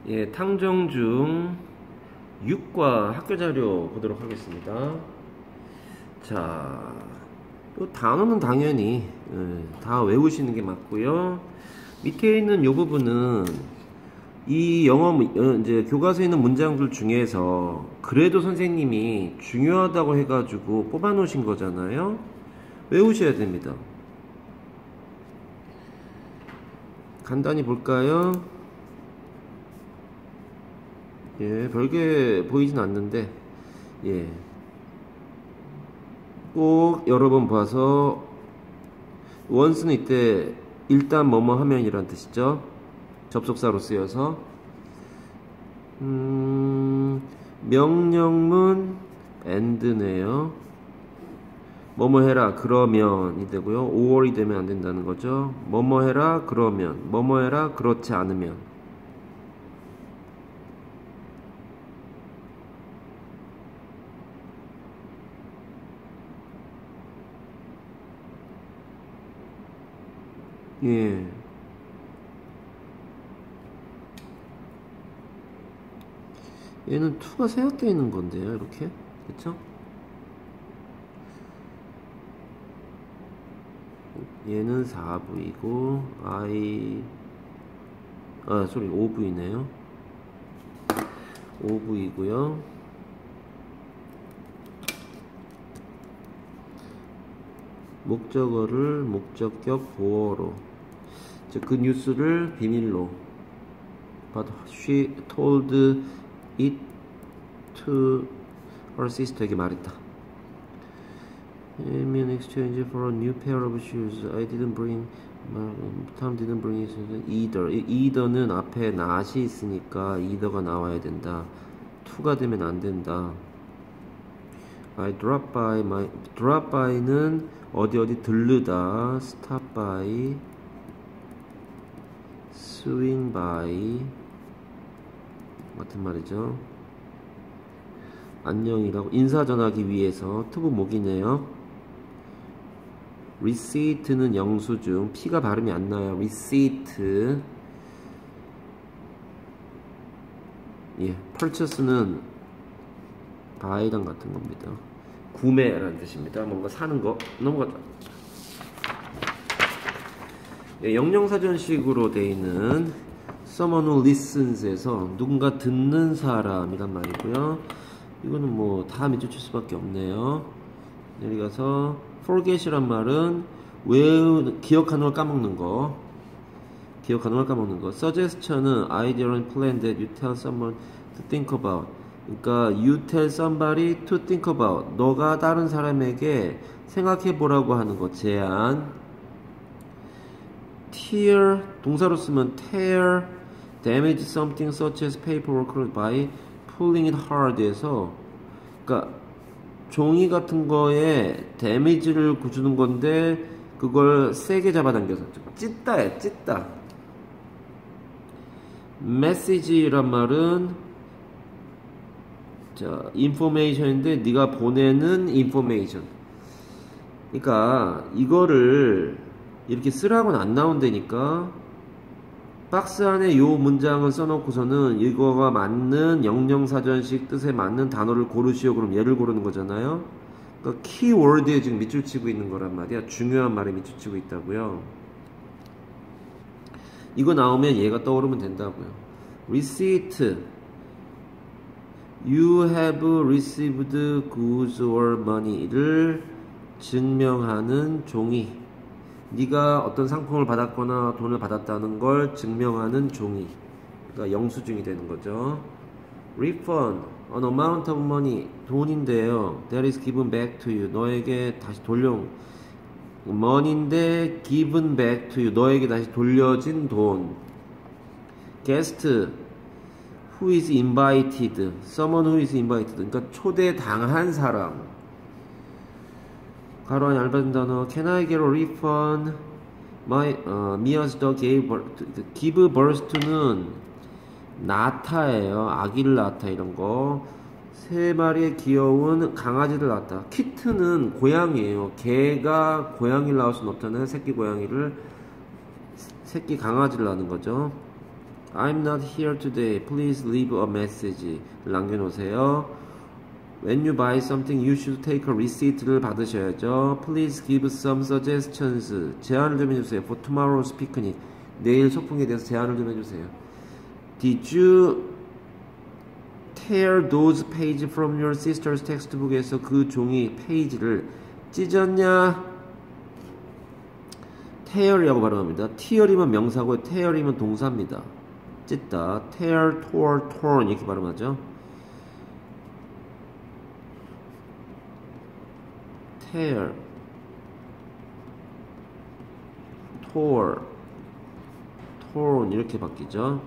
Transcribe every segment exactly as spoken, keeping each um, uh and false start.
예, 탕정중 육 과 학교자료 보도록 하겠습니다. 자, 요 단어는 당연히 예, 다 외우시는 게 맞고요. 밑에 있는 요 부분은 이 영어 어, 이제 교과서에 있는 문장들 중에서 그래도 선생님이 중요하다고 해가지고 뽑아 놓으신 거잖아요. 외우셔야 됩니다. 간단히 볼까요? 예, 별게 보이진 않는데, 예. 꼭 여러 번 봐서, once는 이때, 일단 뭐뭐 하면 이란 뜻이죠. 접속사로 쓰여서. 음, 명령문 and네요. 뭐뭐 해라, 그러면이 되고요. or이 되면 안 된다는 거죠. 뭐뭐 해라, 그러면. 뭐뭐 해라, 그렇지 않으면. 예. 얘는 to가 생각되어 있는 건데요, 이렇게. 그쵸? 얘는 사 부이고, I, 아, 소리, 오 부이네요. 오 부이고요. 목적어를 목적격 보어로, 즉, 그 뉴스를 비밀로. But she told it to her sister에게 말했다. In exchange for a new pair of shoes, I didn't bring, Tom didn't bring his either. either는 앞에 not이 있으니까 either가 나와야 된다. to가 되면 안 된다. I drop by my, drop by는 어디 어디 들르다. stop by, swing by 같은 말이죠. 안녕이라고 인사 전하기 위해서 투부 목이네요. receipt는 영수증, P가 발음이 안 나요. receipt. 예, purchase는 buy랑 같은 겁니다. 구매라는 뜻입니다. 뭔가 사는 거. 넘어가자. 예, 영영사전식으로 되어 있는 someone who listens에서 누군가 듣는 사람이란 말이고요. 이거는 뭐 다 밑줄 칠 수밖에 없네요. 여기 가서 forget이란 말은 외우 기억하는 걸 까먹는 거. 기억하는 걸 까먹는 거. suggestion은 idea and plan that you tell someone to think about. 그러니까 you tell somebody to think about. 너가 다른 사람에게 생각해 보라고 하는 거. 제안. tear 동사로 쓰면 tear damage something such as paperwork by pulling it hard에서, 그러니까 종이 같은 거에 데미지를 주는 건데 그걸 세게 잡아당겨서 찢다야 찢다. message란 말은 자 information인데 네가 보내는 information. 그러니까 이거를 이렇게 쓰라고는 안 나온다니까. 박스 안에 요 문장을 써놓고서는 이거가 맞는 영영사전식 뜻에 맞는 단어를 고르시오. 그럼 얘를 고르는 거잖아요. 그러니까 키워드에 지금 밑줄 치고 있는 거란 말이야. 중요한 말에 밑줄 치고 있다고요. 이거 나오면 얘가 떠오르면 된다고요. receipt. You have received goods or money를 증명하는 종이. 네가 어떤 상품을 받았거나 돈을 받았다는 걸 증명하는 종이. 그러니까 영수증이 되는 거죠. refund, an amount of money, 돈인데요. that is given back to you. 너에게 다시 돌려. money인데 given back to you. 너에게 다시 돌려진 돈. guest, who is invited. someone who is invited. 그러니까 초대당한 사람. 가로 안에 얇은 단어. Can I get a refund? My, uh, Mia's dog gave birth. give birth to는 낳다예요. 아기를 낳다 이런 거. 세 마리의 귀여운 강아지를 낳았다. 키트는 고양이에요. 개가 고양이를 낳을 수는 없잖아요. 새끼 고양이를, 새끼 강아지를 낳는 거죠. I'm not here today. Please leave a message. 남겨놓으세요. When you buy something, you should take a receipt를 받으셔야죠. Please give some suggestions. 제안을 좀 해주세요. For tomorrow's picnic. 내일 소풍에 대해서 제안을 좀 해주세요. Did you tear those pages from your sister's textbook에서 그 종이 페이지를 찢었냐? tear이라고 발음합니다. tear이면 명사고 tear이면 동사입니다. 찢다. tear, tore, torn 이렇게 발음하죠. tear, tore, torn 이렇게 바뀌죠.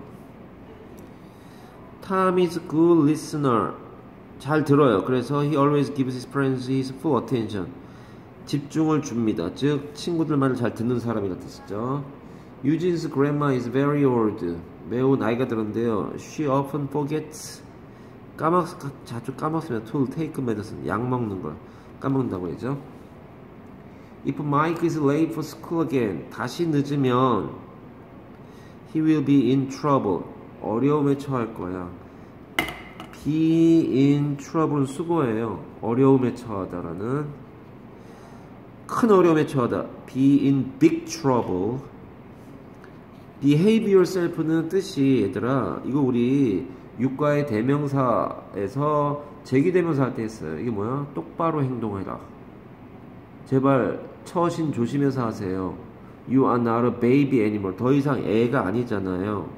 Tom is a good listener. 잘 들어요. 그래서 he always gives his friends his full attention. 집중을 줍니다. 즉 친구들 말을 잘 듣는 사람이라 뜻이죠. Eugene's grandma is very old. 매우 나이가 들었는데요. She often forgets. 까먹 자주 까먹으면 to take medicine. 약 먹는 걸 까먹는다고 하죠. If Mike is late for school again. 다시 늦으면 he will be in trouble. 어려움에 처할 거야. be in trouble는 수고예요. 어려움에 처하다라는 큰 어려움에 처하다. be in big trouble. behave yourself는 뜻이 얘들아 이거 우리 유과의 대명사에서 제기대명사 할 때 했어요. 이게 뭐야? 똑바로 행동해라. 제발 처신 조심해서 하세요. You are not a baby anymore. 더 이상 애가 아니잖아요.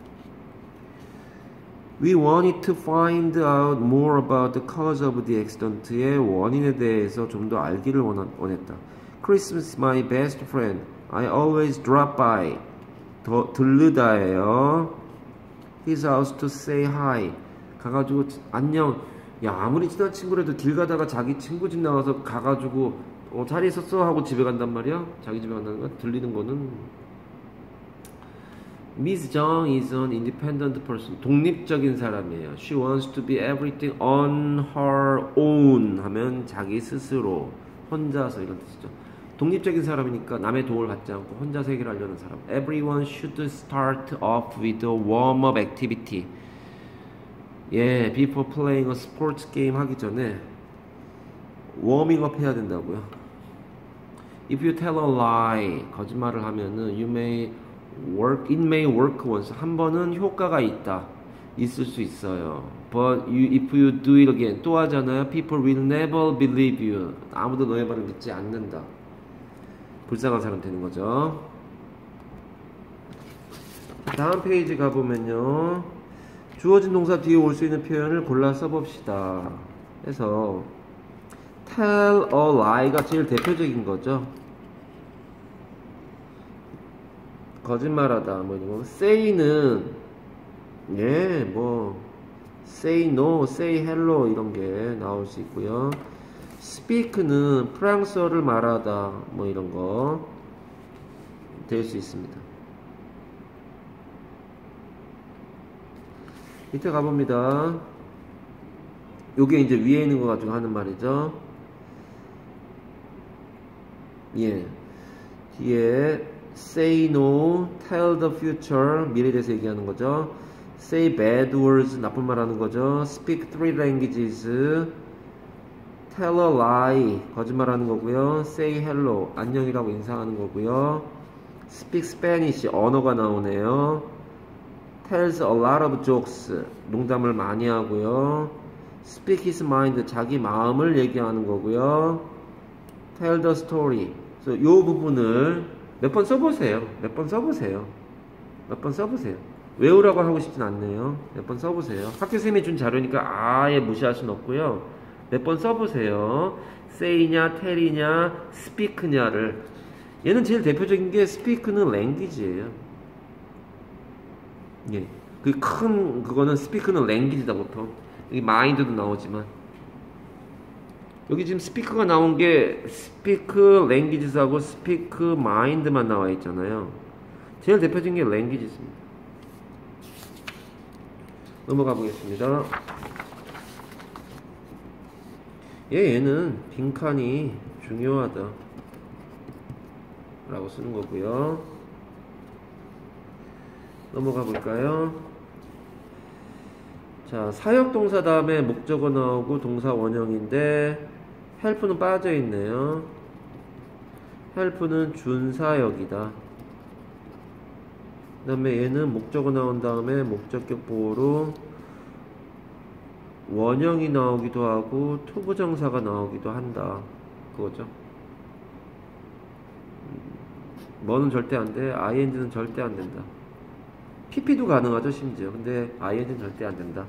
We wanted to find out more about the cause of the accident의 원인에 대해서 좀 더 알기를 원했다. Christmas is my best friend. I always drop by. 더 들르다예요. His house to say hi. 가가지고 안녕. 야 아무리 친한 친구라도 길 가다가 자기 친구 집 나와서 가가지고 어, 잘 있었어 하고 집에 간단 말이야. 자기 집에 간다는 건 들리는 거는. Miss Jung is an independent person. 독립적인 사람이에요. She wants to be everything on her own 하면 자기 스스로 혼자서 이런 뜻이죠. 독립적인 사람이니까 남의 도움을 받지 않고 혼자서 해결하려는 사람. Everyone should start off with a warm-up activity. 예, before playing a sports game 하기 전에 워밍업 해야 된다고요. If you tell a lie, 거짓말을 하면은 you may work, it may work once. 한 번은 효과가 있다. 있을 수 있어요. But you, if you do it again, 또 하잖아요. People will never believe you. 아무도 너의 말을 믿지 않는다. 불쌍한 사람 되는 거죠. 다음 페이지 가보면요. 주어진 동사 뒤에 올 수 있는 표현을 골라 써봅시다. 그래서 tell a lie가 제일 대표적인 거죠. 거짓말하다 뭐 이런 거. say는 예, 뭐 say no, say hello 이런 게 나올 수 있고요. speak는 프랑스어를 말하다 뭐 이런 거 될 수 있습니다. 밑에 가봅니다. 요게 이제 위에 있는 거 가지고 하는 말이죠. 예, 뒤에 say no, tell the future 미래에 대해서 얘기하는 거죠. say bad words 나쁜 말 하는 거죠. speak three languages tell a lie 거짓말 하는 거고요. say hello 안녕이라고 인사하는 거고요. speak Spanish 언어가 나오네요. tells a lot of jokes 농담을 많이 하고요. speak his mind 자기 마음을 얘기하는 거고요. tell the story 그래서 요 부분을 몇 번 써보세요. 몇 번 써보세요. 몇 번 써보세요. 외우라고 하고 싶진 않네요. 몇 번 써보세요. 학교 선생님이 준 자료니까 아예 무시할 수는 없고요. 몇 번 써보세요. say냐, tell이냐, speak냐를. 얘는 제일 대표적인 게 speak는 language예요. 예, 그 큰 그거는 speak는 language다 보통. 여기 mind도 나오지만 여기 지금 speak가 나온 게 speak languages하고 speak mind만 나와 있잖아요. 제일 대표적인 게 languages입니다. 넘어가 보겠습니다. 예, 얘는 빈칸이 중요하다 라고 쓰는 거고요. 넘어가 볼까요? 자, 사역동사 다음에 목적어 나오고 동사 원형인데 help는 빠져 있네요. help는 준사역이다. 그 다음에 얘는 목적어 나온 다음에 목적격 보호로 원형이 나오기도 하고 투부정사가 나오기도 한다. 그거죠. 뭐는 절대 안 돼. 아이엔지는 절대 안 된다. 피피도 가능하죠, 심지어. 근데 아이엔지는 절대 안 된다.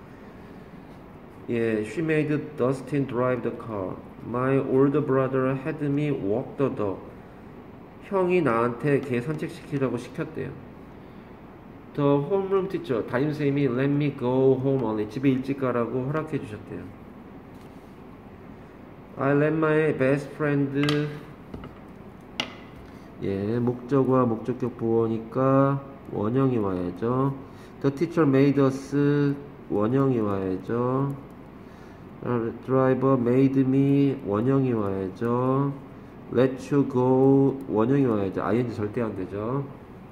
예, she made Dustin drive the car. My older brother had me walk the dog. 형이 나한테 개 산책시키라고 시켰대요. The homeroom teacher, 담임선생님이 let me go home early. 집에 일찍 가라고 허락해 주셨대요. I let my best friend. 예, 목적어와 목적격 보호니까 원형이 와야죠. The teacher made us 원형이 와야죠. Driver made me 원형이 와야죠. Let you go 원형이 와야죠. 아이엔지 절대 안 되죠.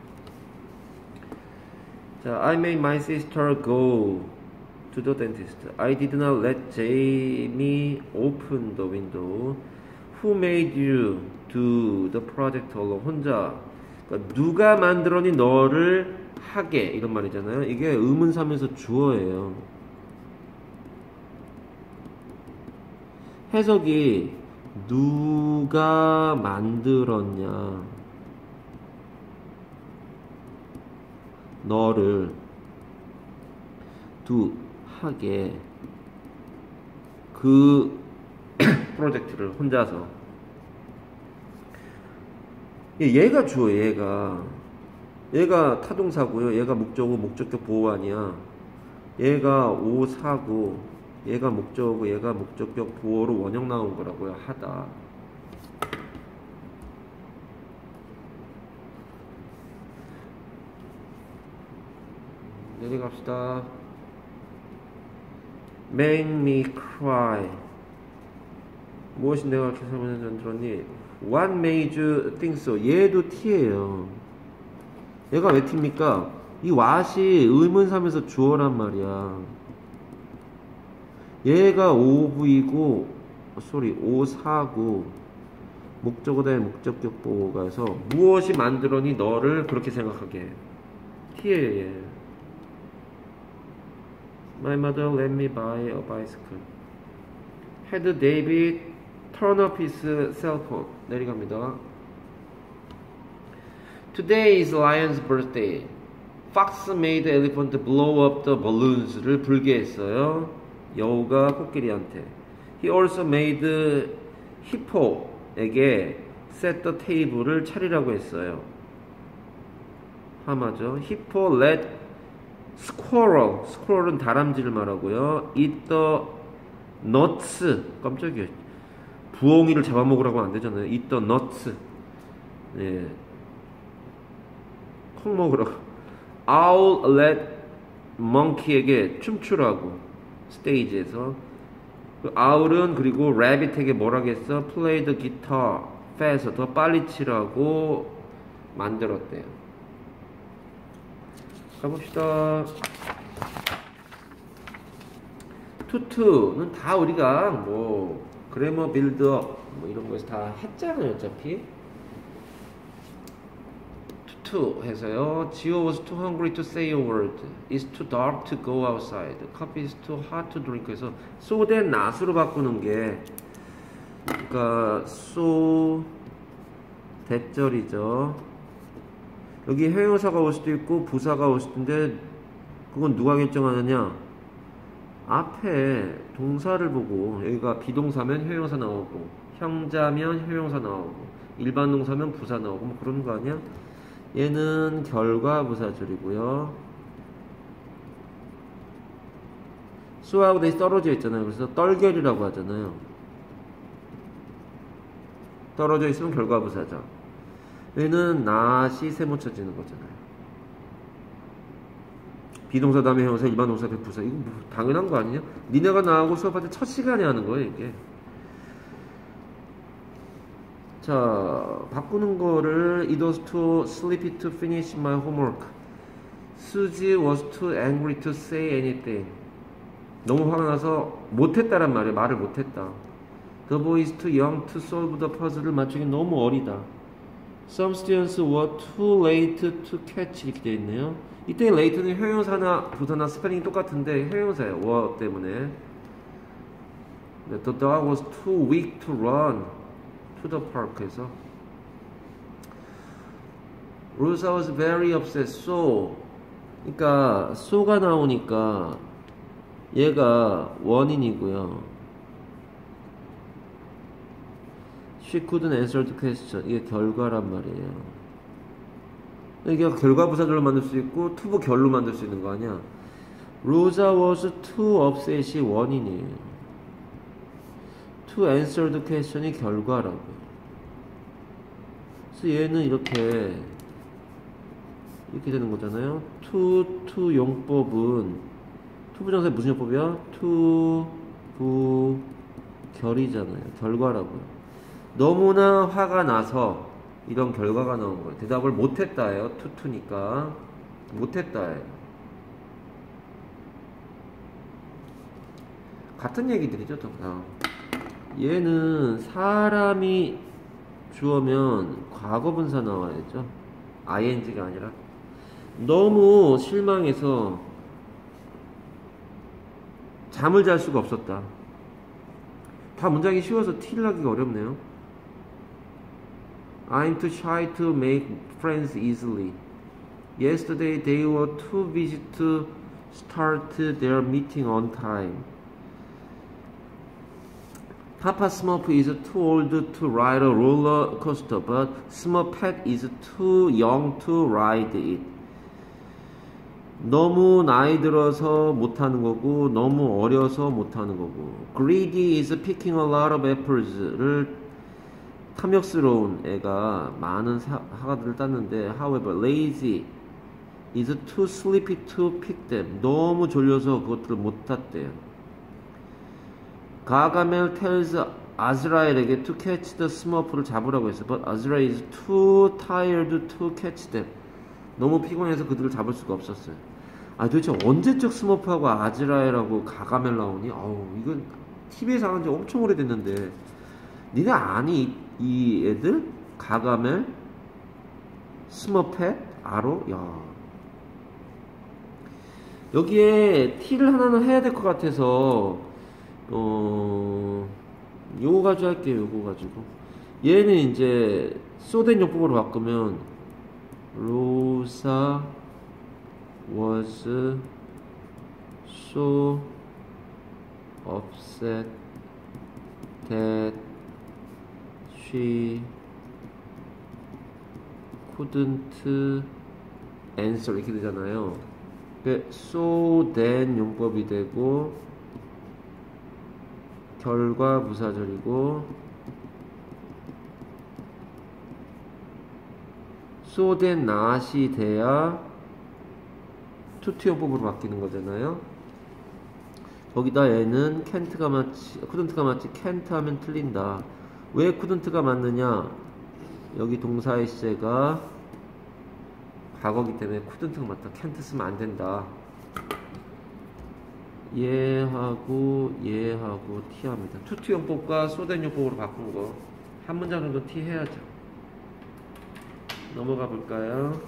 자, I made my sister go to the dentist. I did not let Jamie open the window. Who made you do the project alone? 혼자. 그러니까 누가 만들었니 너를 하게 이런 말이잖아요. 이게 의문사면서 주어예요. 해석이 누가 만들었냐 너를 두 하게 그 프로젝트를 혼자서. 얘가 주어. 얘가 얘가 타동사고요. 얘가 목적어 목적격 보호 아니야. 얘가 오사고 얘가 목적어고 얘가 목적격 보호로 원형 나온 거라고요. 하다. 내려갑시다. Make me cry. 무엇이 내가 그렇게 설명하지 않들었니? What made you think so? 얘도 T예요. 얘가 왜 T입니까? 이 what이 의문사면서 주어란 말이야. 얘가 오브이고 쏘리 오사고 목적어다의 목적격 보호가 해서 무엇이 만들었니 너를 그렇게 생각하게 해. T예요. 얘. My mother let me buy a bicycle. Had David turn off his cell phone. 내려갑니다. Today is Lion's birthday. Fox made elephant blow up the balloons를 불게 했어요. 여우가 코끼리한테. He also made hippo에게 set the table을 차리라고 했어요. 하마죠. Hippo let squirrel, squirrel은 다람쥐를 말하고요. eat the nuts. 깜짝이야. 부엉이를 잡아먹으라고 안 되잖아요. eat the nuts. 예. 콩 먹으라고. Owl let monkey에게 춤추라고. 스테이지에서. 그 owl은 그리고 rabbit에게 뭐라겠어? play the guitar fast. 더 빨리 치라고 만들었대요. 가봅시다. 투투는 다 우리가 뭐 그래머 빌드업 뭐 이런 거에서 다 했잖아요. 어차피 투투 해서요. Gio was too hungry to say a word. It's too dark to go outside. Coffee is too hot to drink. 해서 so 대 not으로 바꾸는 게 그러니까 so 대절이죠. 여기 형용사가 올 수도 있고 부사가 올 수도 있는데 그건 누가 결정하느냐? 앞에 동사를 보고 여기가 비동사면 형용사 나오고 형자면 형용사 나오고 일반 동사면 부사 나오고 뭐 그런 거 아니야? 얘는 결과부사절이고요. 수하고 대시 떨어져 있잖아요. 그래서 떨결이라고 하잖아요. 떨어져 있으면 결과부사절. 얘는 not이 세모쳐지는 거잖아요. 비동사 다음에 형용사, 일반 동사 앞에 부사. 이거 뭐 당연한 거 아니냐? 니네가 나하고 수업할 때 첫 시간에 하는 거예요, 이게. 자, 바꾸는 거를 it was too sleepy to finish my homework. Suzy was too angry to say anything. 너무 화가 나서 못했다란 말이에요. 말을 못했다. The boy is too young to solve the puzzle를 맞추기 너무 어리다. Some students were too late to catch 이렇게 되어 있네요. 이때 late는 형용사나 부사나 스펠링이 똑같은데 형용사예요. were 때문에. The dog was too weak to run to the park에서. Rosa was very upset. So, 그러니까 so가 나오니까 얘가 원인이고요. She couldn't answer the question. 이게 결과란 말이에요. 이게 결과부사절로 만들 수 있고 투부 결로 만들 수 있는 거 아니야. Rosa was too upset이 원인이에요. To answer the question이 결과라고요. 그래서 얘는 이렇게 이렇게 되는 거잖아요. to, to 용법은 to 부정사의 무슨 용법이야? to, 부, 결이잖아요. 결과라고요. 너무나 화가 나서 이런 결과가 나온 거예요. 대답을 못했다예요. to, to니까 못했다예요. 같은 얘기들이죠. 다. 얘는 사람이 주어면 과거분사 나와야죠. 아이엔지가 아니라. 너무 실망해서 잠을 잘 수가 없었다. 다 문장이 쉬워서 티를 하기가 어렵네요. I'm too shy to make friends easily. Yesterday they were too busy to start their meeting on time. Papa Smurf is too old to ride a roller coaster, but Smurfette is too young to ride it. 너무 나이 들어서 못하는 거고 너무 어려서 못하는 거고. Greedy is picking a lot of apples를 탐욕스러운 애가 많은 사, 사과들을 땄는데 however lazy is too sleepy to pick them. 너무 졸려서 그것들을 못 땄대요. 가가멜 tells 아즈라엘에게 to catch the Smurf를 잡으라고 했어. But Azrael is too tired to catch them. 너무 피곤해서 그들을 잡을 수가 없었어요. 아 도대체 언제적 스머프하고 아즈라엘하고 가가멜 나오니? 아우 이건 티비에서 나온 지 엄청 오래됐는데 니네 아니 이 애들? 가가멜? 스머펫? 아로? 야 여기에 티를 하나는 해야 될 것 같아서 어 요거 가지고 할게요. 요거 가지고 얘는 이제 소된 용법으로 바꾸면 로사 was so upset that she couldn't answer 이렇게 되잖아요. so then 용법이 되고 결과 부사절이고 so then not이 돼야 투투 용법으로 바뀌는 거잖아요. 거기다 얘는 can't가 맞지, couldn't가 맞지, can't 하면 틀린다. 왜 couldn't가 맞느냐? 여기 동사의 시제가 과거기 때문에 couldn't가 맞다. can't 쓰면 안 된다. 얘하고 얘하고 t 합니다. 투투 용법과 소된 용법으로 바꾼 거 한 문장 정도 t 해야죠. 넘어가 볼까요?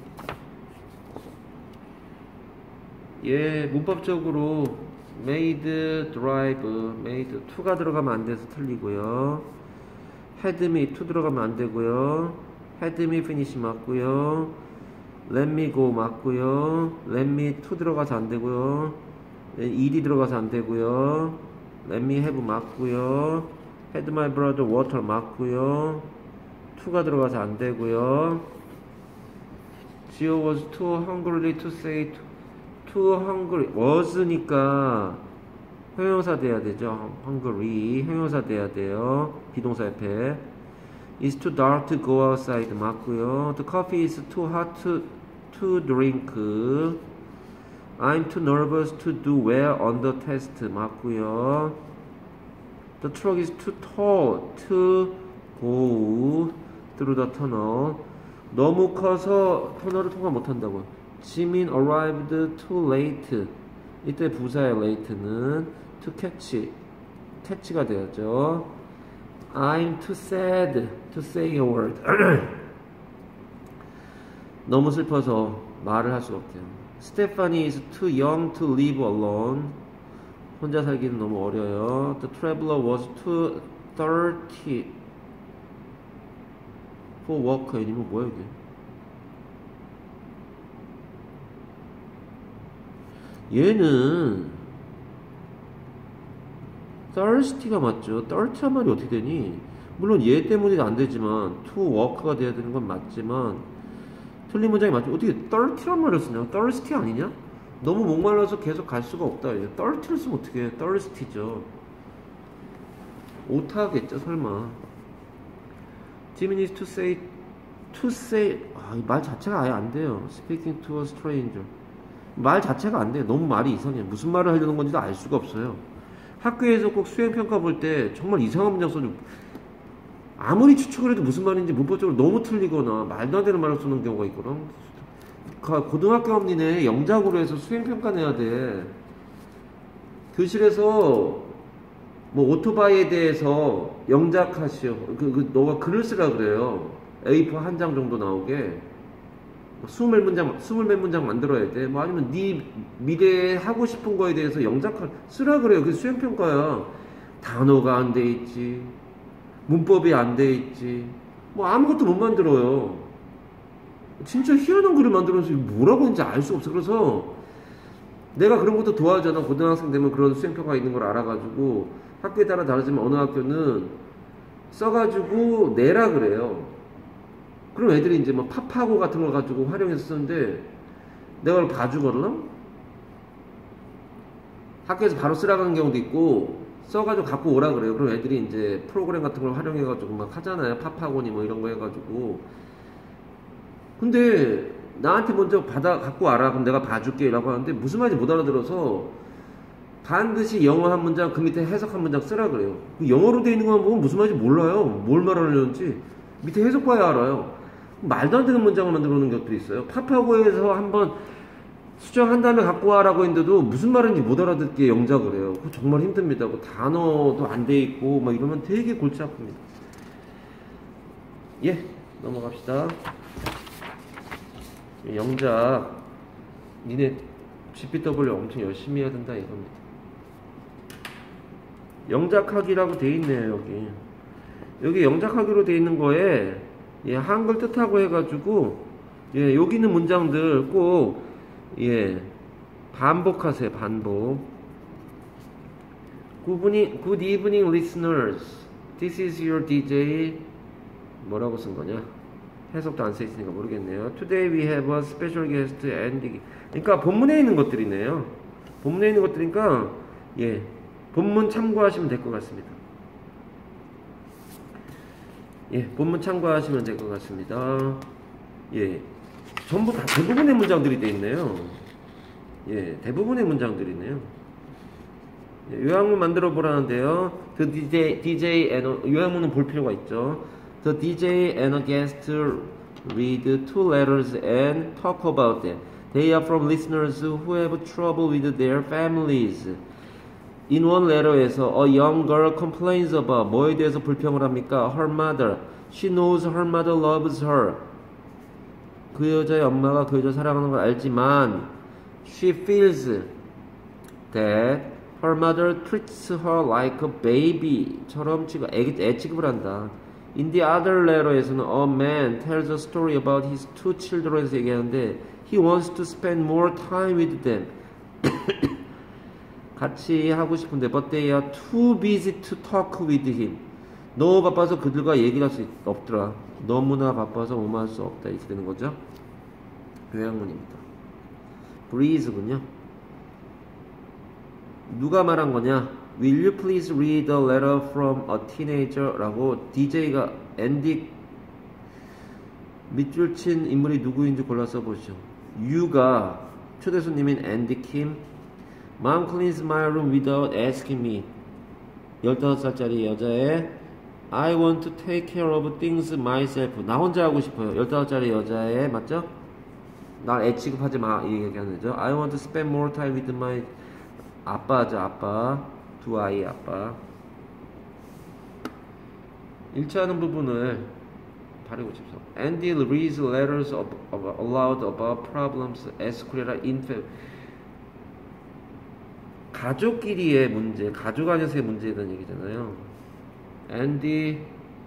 예, 문법적으로 made, drive, made, to가 들어가면 안 돼서 틀리고요. had me, to 들어가면 안 되고요. had me finish 맞고요. let me go 맞고요. let me to 들어가서 안 되고요. ed 들어가서 안 되고요. let me have 맞고요. had my brother water 맞고요. to가 들어가서 안 되고요. Gio was too hungry to say to too hungry was니까 형용사 돼야 되죠. hungry 형용사 돼야 돼요. 비동사 옆에 It's too dark to go outside 맞고요. The coffee is too hot to, to drink. I'm too nervous to do well on the test 맞고요. The truck is too tall to go through the tunnel. 너무 커서 터널을 통과 못한다고요. Jimin arrived too late. 이때 부사의 late는 to catch, catch가 되었죠. I'm too sad to say a word. 너무 슬퍼서 말을 할 수가 없대요. Stephanie is too young to live alone. 혼자 살기는 너무 어려요. The traveler was too thirsty for water. 이건 뭐야 이게? 얘는 thirsty가 맞죠. thirty란 말이 어떻게 되니? 물론 얘 때문에 안 되지만 to walk가 돼야 되는 건 맞지만 틀린 문장이 맞죠. 어떻게 thirty란 말을 쓰냐? thirsty 아니냐? 너무 목말라서 계속 갈 수가 없다. thirty를 쓰면 어떻게 해? thirsty죠. 오타겠죠 설마. Jimin is to say to say 아, 말 자체가 아예 안 돼요. Speaking to a stranger. 말 자체가 안 돼요. 너무 말이 이상해. 무슨 말을 하려는 건지도 알 수가 없어요. 학교에서 꼭 수행평가 볼 때 정말 이상한 문장 써줘. 아무리 추측을 해도 무슨 말인지 문법적으로 너무 틀리거나 말도 안 되는 말을 쓰는 경우가 있거든. 고등학교 언니네 영작으로 해서 수행평가 내야 돼. 교실에서 뭐 오토바이에 대해서 영작하시오. 그, 그 너가 글을 쓰라 그래요. 에이 사 한 장 정도 나오게. 스물 문장, 스물 몇 문장 만들어야 돼. 뭐 아니면 네 미래에 하고 싶은 거에 대해서 영작 쓰라 그래요. 그게 수행평가야. 단어가 안 돼 있지. 문법이 안 돼 있지. 뭐 아무것도 못 만들어요. 진짜 희한한 글을 만들어서 뭐라고 하는지 알 수 없어. 그래서 내가 그런 것도 도와주잖아. 고등학생 되면 그런 수행평가 있는 걸 알아가지고 학교에 따라 다르지만 어느 학교는 써가지고 내라 그래요. 그럼 애들이 이제 뭐 파파고 같은 걸 가지고 활용해서 쓰는데 내가 그걸 봐주거든. 학교에서 바로 쓰라고 하는 경우도 있고 써가지고 갖고 오라 그래요. 그럼 애들이 이제 프로그램 같은 걸 활용해가지고 막 하잖아요. 파파고니 뭐 이런 거 해가지고. 근데 나한테 먼저 받아 갖고 와라. 그럼 내가 봐줄게 라고 하는데 무슨 말인지 못 알아들어서 반드시 영어 한 문장 그 밑에 해석 한 문장 쓰라 그래요. 영어로 돼 있는 거 보면 무슨 말인지 몰라요. 뭘 말하려는지 밑에 해석 봐야 알아요. 말도 안 되는 문장을 만들어 놓은 것도 있어요. 파파고에서 한번 수정한 다음에 갖고 와라고 했는데도 무슨 말인지 못 알아듣게 영작을 해요. 그거 정말 힘듭니다. 그 단어도 안 돼 있고 막 이러면 되게 골치 아픕니다. 예, 넘어갑시다. 영작 니네 지피더블유 엄청 열심히 해야 된다 이겁니다. 영작하기라고 돼 있네요. 여기 여기 영작하기로 돼 있는 거에 예, 한글 뜻하고 해가지고 예, 여기 있는 문장들 꼭 예, 반복하세요. 반복. Good evening, good evening listeners. This is your 디제이. 뭐라고 쓴 거냐? 해석도 안 써있으니까 모르겠네요. Today we have a special guest and 그러니까 본문에 있는 것들이네요. 본문에 있는 것들이니까 예, 본문 참고하시면 될 것 같습니다. 예, 본문 참고하시면 될 것 같습니다. 예, 전부 다 대부분의 문장들이 돼 있네요. 예, 대부분의 문장들이네요. 예, 요약문 만들어 보라는데요. The 디제이, 디제이 and 요약문은 볼 필요가 있죠. The 디제이 and a guest read two letters and talk about them. They are from listeners who have trouble with their families. In one letter에서 a young girl complains about 뭐에 대해서 불평을 합니까? Her mother. She knows her mother loves her. 그 여자의 엄마가 그 여자 사랑하는 걸 알지만 she feels that her mother treats her like a baby처럼 지금 애, 애 취급을 한다. In the other letter에서는 a man tells a story about his two children에서 얘기하는데 he wants to spend more time with them. 같이 하고 싶은데 but they are too busy to talk with him. 너무 바빠서 그들과 얘기를 할 수 없더라. 너무나 바빠서 오만할 수 없다. 이렇게 되는 거죠. 요약문입니다. breeze군요. 누가 말한 거냐? Will you please read a letter from a teenager? 라고 디제이가 앤디 밑줄 친 인물이 누구인지 골라 써보시죠. you가 초대 손님인 앤디 킴. Mom cleans my room without asking me. 열다섯 살짜리 여자의 I want to take care of things myself. 나 혼자 하고 싶어요. 열다섯 살짜리 여자의 맞죠? 날 애 취급하지 마 이 얘기하는 거죠. I want to spend more time with my 아빠죠. 아빠 두 아이의 아빠. 일치하는 부분을 팔백오십삼. Andy reads letters of, of, aloud about problems as create in 가족끼리의 문제, 가족 안에서의 문제에 대한 얘기잖아요. Andy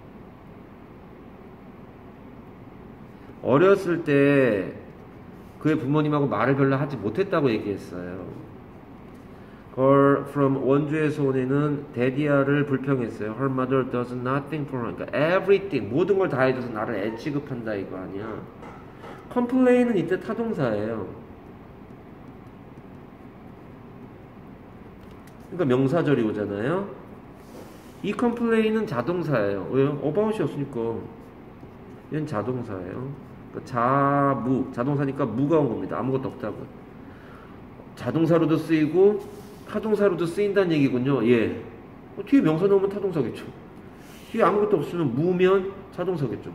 어렸을 때 그의 부모님하고 말을 별로 하지 못했다고 얘기했어요. Girl from 원주에서 온애는 데디아를 불평했어요. Her mother does nothing for her. 그러니까 everything 모든 걸 다 해줘서 나를 애 취급한다 이거 아니야. complain은 이때 타동사예요. 그러니까 명사절이 오잖아요. 이 complain은 자동사예요. 왜요? about이 없으니까 얘는 자동사예요. 그러니까 자무 자동사니까 무가 온 겁니다. 아무것도 없다고. 자동사로도 쓰이고 타동사로도 쓰인다는 얘기군요. 예. 어, 뒤에 명사 넣으면 타동사겠죠. 뒤에 아무것도 없으면 무면 자동사겠죠.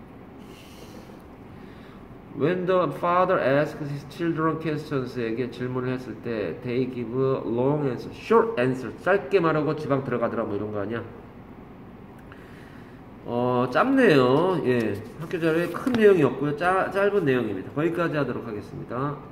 When the father asks his children questions에게 질문을 했을 때 they give long answer, short answer. 짧게 말하고 지방 들어가더라 뭐 이런 거 아니야? 어, 짧네요. 예. 학교 자료에 큰 내용이 없고요. 짜, 짧은 내용입니다. 거기까지 하도록 하겠습니다.